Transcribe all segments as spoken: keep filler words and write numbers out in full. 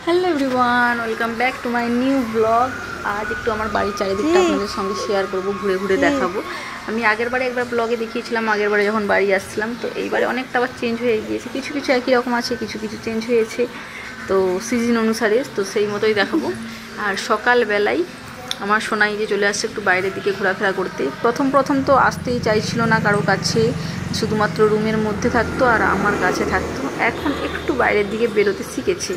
Hello everyone, welcome back to my new blog. আজ একটু আমার বাড়ির চারিদিকটা আপনাদের সঙ্গে শেয়ার করব, ঘুরে ঘুরে দেখাবো। আমি আগের বারে একবার ব্লগে দেখিয়েছিলাম, আগের বারে যখন বাড়ি আসছিলাম। তো এইবারে অনেকটা আবার চেঞ্জ হয়ে গিয়েছে, কিছু কিছু একই রকম আছে, কিছু কিছু চেঞ্জ হয়েছে। তো সিজন অনুসারে তো সেই মতোই দেখাবো। আর সকালবেলায় আমার সোনাই যে চলে আসছে একটু বাইরের দিকে ঘোরাফেরা করতে। প্রথম প্রথম তো আসতেই চাইছিল না কারো কাছে, শুধুমাত্র রুমের মধ্যে থাকতো আর আমার কাছে থাকতো। এখন একটু বাইরের দিকে বেরোতে শিখেছে।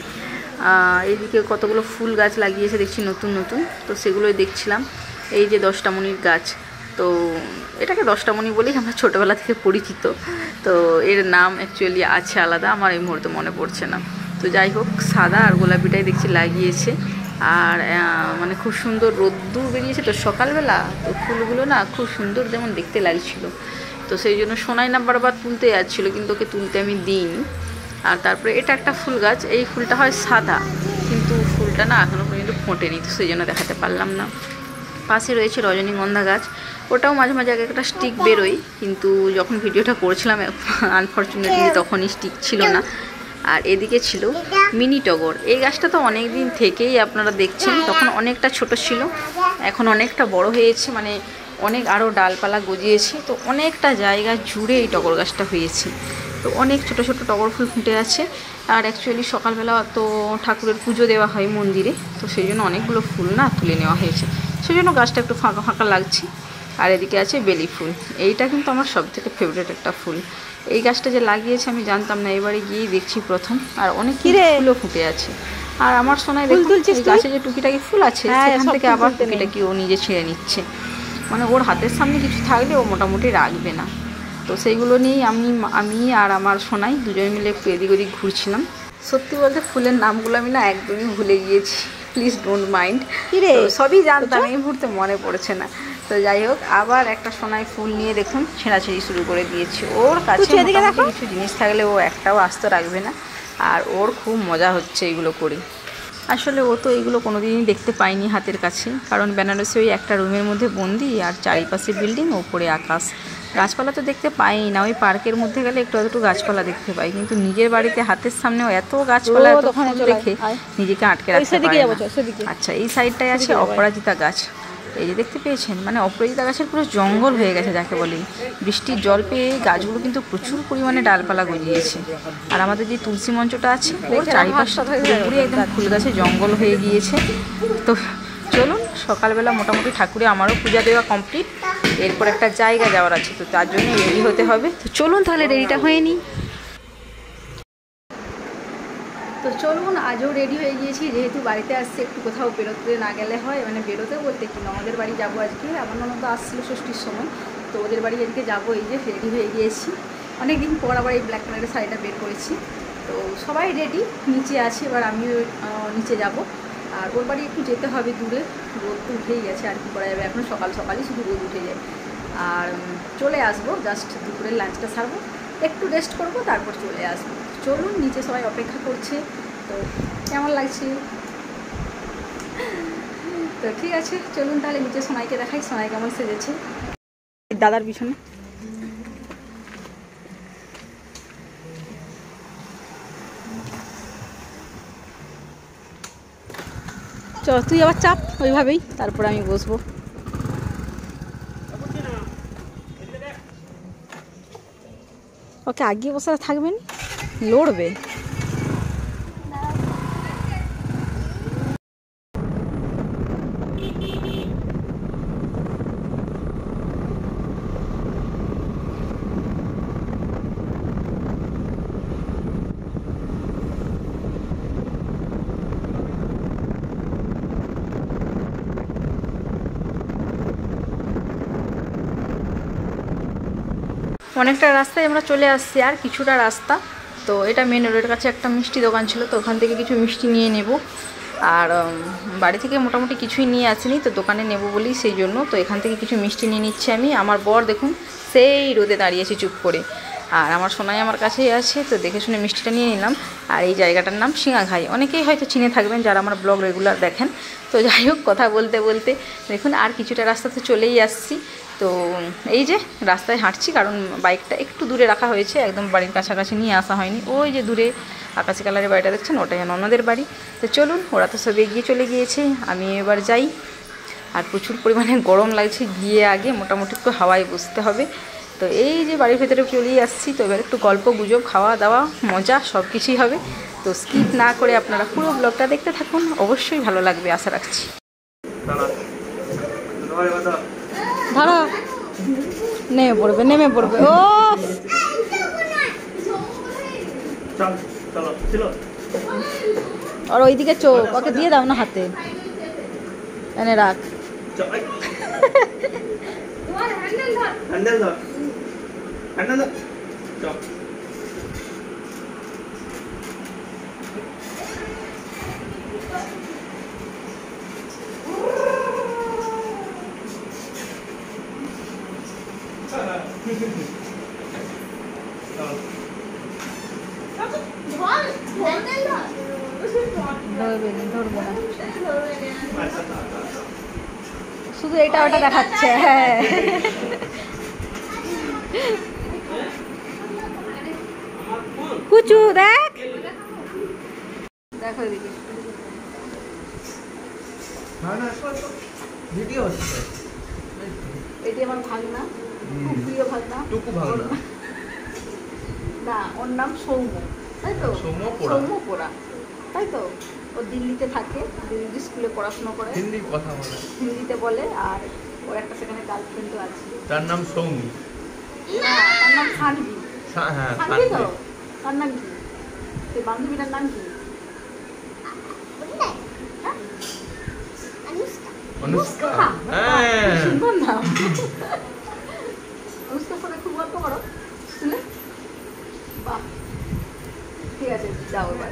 এইদিকে কতগুলো ফুল গাছ লাগিয়েছে দেখছি নতুন নতুন, তো সেগুলোই দেখছিলাম। এই যে দশটামণির গাছ, তো এটাকে দশটামণি বলেই আমরা ছোটোবেলা থেকে পরিচিত। তো এর নাম অ্যাকচুয়ালি আছে আলাদা, আমার এই মুহূর্তে মনে পড়ছে না। তো যাই হোক, সাদা আর গোলাপিটাই দেখছি লাগিয়েছে। আর মানে খুব সুন্দর রোদ্দুর বেরিয়েছে তো সকালবেলা, তো ফুলগুলো না খুব সুন্দর যেমন দেখতে লাগছিল। তো সেই জন্য সোনাই না বারবার তুলতে যাচ্ছিলো, কিন্তু ওকে তুলতে আমি দিইনি। আর তারপরে এটা একটা ফুল গাছ, এই ফুলটা হয় সাদা, কিন্তু ফুলটা না এখনও পর্যন্ত ফোটেনি, তো সেই জন্য দেখাতে পারলাম না। পাশে রয়েছে রজনীগন্ধা গাছ, ওটাও মাঝে মাঝে আগে একটা স্টিক বেরোয়, কিন্তু যখন ভিডিওটা করছিলাম আনফর্চুনেটলি তখনই স্টিক ছিল না। আর এদিকে ছিল মিনি টগর, এই গাছটা তো অনেক দিন থেকেই আপনারা দেখছেন, তখন অনেকটা ছোট ছিল, এখন অনেকটা বড় হয়েছে, মানে অনেক আরও ডালপালা গজিয়েছে। তো অনেকটা জায়গা জুড়ে এই টগর গাছটা হয়েছে, তো অনেক ছোট ছোট টগর ফুল ফুটে আছে। আর অ্যাকচুয়ালি সকালবেলা তো ঠাকুরের পুজো দেওয়া হয় মন্দিরে, তো সেই জন্য অনেকগুলো ফুল না তুলে নেওয়া হয়েছে, সেই জন্য গাছটা একটু ফাঁকা ফাঁকা লাগছে। আর এদিকে আছে বেলি ফুল, এইটা কিন্তু আমার সবথেকে ফেভারিট একটা ফুল। এই গাছটা যে লাগিয়েছে আমি জানতাম না, এবারে গিয়েই দেখছি প্রথম। আর অনেক ফুলও ফুটে আছে। আর আমার সোনায় দেখুন এই গাছে যে টুকিটাকি ফুল আছে সেখান থেকে আবার টুকিটাকি ও নিজে ছিঁড়ে নিচ্ছে, মানে ওর হাতের সামনে কিছু থাকলে ও মোটামুটি রাখবে না। তো সেইগুলো নিয়েই আমি আমি আর আমার সোনাই দুজনে মিলে একটু এদিক ওদিক ঘুরছিলাম। সত্যি বলতে ফুলের নামগুলো আমি না একদমই ভুলে গিয়েছি, প্লিজ ডোন্ট মাইন্ড। সবই জানতাম, এই মুহূর্তে মনে পড়ছে না। তো যাই হোক, আবার একটা সোনাই ফুল নিয়ে দেখুন ছেঁড়াছেড়ি শুরু করে দিয়েছে। ওর কাছে কিছু জিনিস থাকলে ও একটাও আস্ত রাখবে না, আর ওর খুব মজা হচ্ছে এগুলো করে। আসলে ও তো এইগুলো কোনো দিনই দেখতে পায়নি হাতের কাছে, কারণ বেনারসে ওই একটা রুমের মধ্যে বন্দি, আর চারিপাশে বিল্ডিং, ওপরে আকাশ, গাছপালা তো দেখতে পাই না। ওই পার্কের মধ্যে গেলে একটু একটু গাছপালা দেখতে পাই, কিন্তু নিজের বাড়িতে হাতের সামনেও এত গাছপালা এত ফুল দেখে নিজেকে আটকে রাখতে পারি না। আচ্ছা, এই সাইডটায় আছে অপরাজিতা গাছ, এই যে দেখতে পেয়েছেন, মানে অপরাজিতা গাছের পুরো জঙ্গল হয়ে গেছে যাকে বলে। বৃষ্টির জল পেয়ে গাছগুলো কিন্তু প্রচুর পরিমাণে ডালপালা গজিয়েছে। আর আমাদের যে তুলসী মঞ্চটা আছে ওর চারিপাশটা পুরো একদম ফুল গাছে জঙ্গল হয়ে গিয়েছে। তো চলুন, সকালবেলা মোটামুটি ঠাকুরে আমারও পূজা দেওয়া কমপ্লিট, এরপর একটা জায়গা যাওয়ার আছে, তো তার জন্য রেডি হতে হবে। তো চলুন তাহলে রেডিটা হয়ে নিই। তো চলুন, আজও রেডি হয়ে গিয়েছি, যেহেতু বাড়িতে আসছে একটু কোথাও বেরোতে না গেলে হয়, মানে বেরোতে বলতে কি আমাদের বাড়ি যাবো আজকে। আমার ননদ আসছিলো ষষ্ঠীর সময়, তো ওদের বাড়ি আজকে যাবো। এই যে রেডি হয়ে গিয়েছি, অনেক দিন পর আবার এই ব্ল্যাক কালারের শাড়িটা বের করেছি। তো সবাই রেডি, নিচে আছে, এবার আমিও নিচে যাব। আর ওর বাড়ি একটু যেতে হবে দূরে, রোদ তো উঠেই গেছে, আর কি করা যাবে, এখন সকাল সকালই শুধু রোদ উঠে যায়। আর চলে আসবো, জাস্ট দুপুরের লাঞ্চটা সারবো, একটু রেস্ট করবো, তারপর চলে আসবো। চলুন, নিচে সবাই অপেক্ষা করছে। তো কেমন লাগছে? তো ঠিক আছে, চলুন তাহলে নিচে সোনাইকে দেখাই, সোনাই কেমন সেজেছে দাদার পিছনে। চল তুই আবার চাপ ওইভাবেই, তারপর আমি বসবো। ওকে আগে বসে থাকবেন, লড়বে। অনেকটা রাস্তায় আমরা চলে আসছি, আর কিছুটা রাস্তা। তো এটা মেন রোডের কাছে একটা মিষ্টি দোকান ছিল, তো ওখান থেকে কিছু মিষ্টি নিয়ে নেব। আর বাড়ি থেকে মোটামুটি কিছুই নিয়ে আসিনি, তো দোকানে নেব বলেই সেই জন্য তো এখান থেকে কিছু মিষ্টি নিয়ে নিচ্ছি আমি। আমার বর দেখুন সেই রোদে দাঁড়িয়েছে চুপ করে, আর আমার সোনাই আমার কাছেই আছে, তো দেখে শুনে মিষ্টিটা নিয়ে নিলাম। আর এই জায়গাটার নাম সিঙাঘাই, অনেকেই হয়তো চিনে থাকবেন যারা আমার ব্লগ রেগুলার দেখেন। তো যাই হোক, কথা বলতে বলতে দেখুন আর কিছুটা রাস্তাতে চলেই আসছি। তো এই যে রাস্তায় হাঁটছি, কারণ বাইকটা একটু দূরে রাখা হয়েছে, একদম বাড়ির কাছাকাছি নিয়ে আসা হয়নি। ওই যে দূরে আকাশি কালারের বাড়িটা দেখছেন ওটাই ননদের বাড়ি। তো চলুন, ওরা তো সব এগিয়ে চলে গিয়েছে, আমি এবার যাই। আর প্রচুর পরিমাণে গরম লাগছে, গিয়ে আগে মোটামুটি একটু হাওয়ায় বসতে হবে। তো এই যে বাড়ির ভেতরে চলেই আসছি, তো এবার একটু গল্প গুজব, খাওয়া দাওয়া, মজা সব কিছুই হবে। তো স্কিপ না করে আপনারা পুরো ব্লগটা দেখতে থাকুন, অবশ্যই ভালো লাগবে আশা রাখছি। ধরো, নেমে পড়বে নেমে পড়বে ও আর ওইদিকে চোখ, ওকে দিয়ে দাও না হাতে, এনে রাখ। ধরবো না, শুধু এটা ওটা দেখাচ্ছে। হ্যাঁ, কুচু দেখ, দেখো এদিকে এটি আমার ভাগনা, খুব প্রিয় ভাগনা, টুকু ভাগনা না, ওর নাম সৌম্য, তাই তো? সৌম্য পোড়া, তাই তো? ও দিল্লিতে থাকে, দিল্লি স্কুলে পড়াশোনা করে, হিন্দি কথা বলে, হিন্দিতে বলে। আর ওর একটা সেখানে গার্লফ্রেন্ডও আছে, তার নাম সৌমি। না, তার নাম সানভি। হ্যাঁ, সানভি তো। তার নাম কি? সেই বান্ধবীটার নাম কি? অনুষ্কা। হ্যাঁ, সুন্দর নাম। অনুষ্কার সাথে খুব গল্প করো শুনে? বাহ, ঠিক আছে, যাও এবার।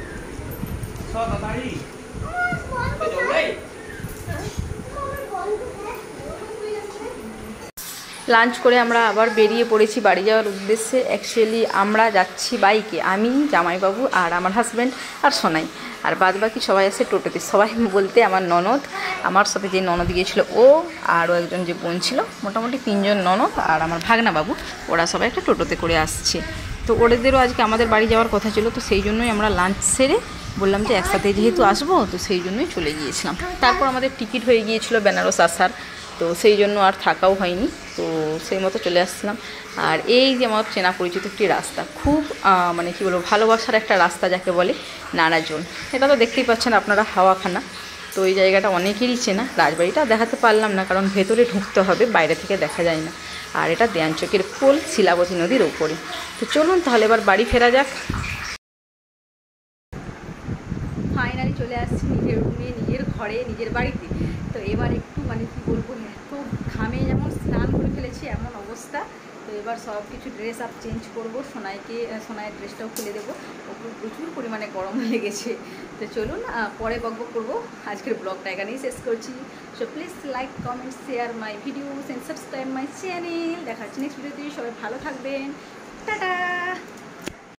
লাঞ্চ করে আমরা আবার বেরিয়ে পড়েছি বাড়ি যাওয়ার উদ্দেশ্যে। অ্যাকচুয়ালি আমরা যাচ্ছি বাইকে, আমি, জামাইবাবু আর আমার হাজব্যান্ড আর সোনাই, আর বাদ বাকি সবাই আছে টোটোতে। সবাই বলতে আমার ননদ, আমার সাথে যে ননদ গিয়েছিল ও, আরও একজন যে বোন ছিল, মোটামুটি তিনজন ননদ আর আমার ভাগনা বাবু, ওরা সবাই একটা টোটোতে করে আসছে। তো ওদেরও আজকে আমাদের বাড়ি যাওয়ার কথা ছিল, তো সেই জন্যই আমরা লাঞ্চ সেরে বললাম যে একসাথে যেহেতু আসবো, তো সেই জন্যই চলে গিয়েছিলাম। তারপর আমাদের টিকিট হয়ে গিয়েছিল বেনারস আসার, তো সেই জন্য আর থাকাও হয়নি, তো সেই মতো চলে আসছিলাম। আর এই যে আমার চেনা পরিচিত একটি রাস্তা, খুব মানে কী বলবো, ভালোবাসার একটা রাস্তা যাকে বলে, নারাজল। এটা তো দেখতেই পাচ্ছেন আপনারা, হাওয়াখানা। তো এই জায়গাটা অনেকেরই চেনা। রাজবাড়িটা দেখাতে পারলাম না, কারণ ভেতরে ঢুকতে হবে, বাইরে থেকে দেখা যায় না। আর এটা দেয়ানচকের পোল, শিলাবতী নদীর ওপরে। তো চলুন তাহলে এবার বাড়ি ফেরা যাক। ফাইনালি চলে আসছি নিজের রুমে, নিজের ঘরে, নিজের বাড়িতে। তো এবার একটু মানে কী বলবো, এত ঘামে যেমন স্নান করে ফেলেছি এমন অবস্থা। তো এবার সব কিছু ড্রেস আপ চেঞ্জ করবো, সোনাইকে, সোনাইয়ের ড্রেসটাও খুলে দেবো, ওকে প্রচুর পরিমাণে গরম লেগেছে। তো চলুন পরে বকবক করবো, আজকের ব্লগটা এখানেই শেষ করছি। So please like, comment, share my videos and subscribe my channel. দেখা হচ্ছে নেক্সট ভিডিওতে। সবাই ভালো থাকবেন, টাটা।